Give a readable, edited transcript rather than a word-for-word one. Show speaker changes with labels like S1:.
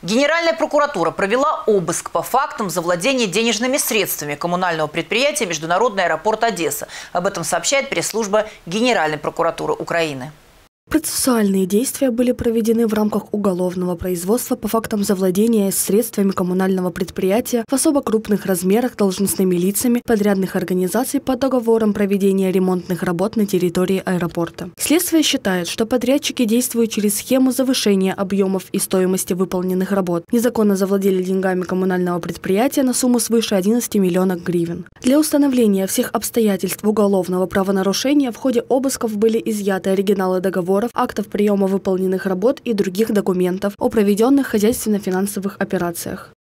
S1: Генеральная прокуратура провела обыск по фактам завладения денежными средствами коммунального предприятия «Международный аэропорт Одесса». Об этом сообщает пресс-служба Генеральной прокуратуры Украины.
S2: Процессуальные действия были проведены в рамках уголовного производства по фактам завладения средствами коммунального предприятия в особо крупных размерах должностными лицами подрядных организаций по договорам проведения ремонтных работ на территории аэропорта. Следствие считает, что подрядчики действуют через схему завышения объемов и стоимости выполненных работ, незаконно завладели деньгами коммунального предприятия на сумму свыше 11 миллионов гривен. Для установления всех обстоятельств уголовного правонарушения в ходе обысков были изъяты оригиналы договоров, актов приема выполненных работ и других документов о проведенных хозяйственно-финансовых операциях.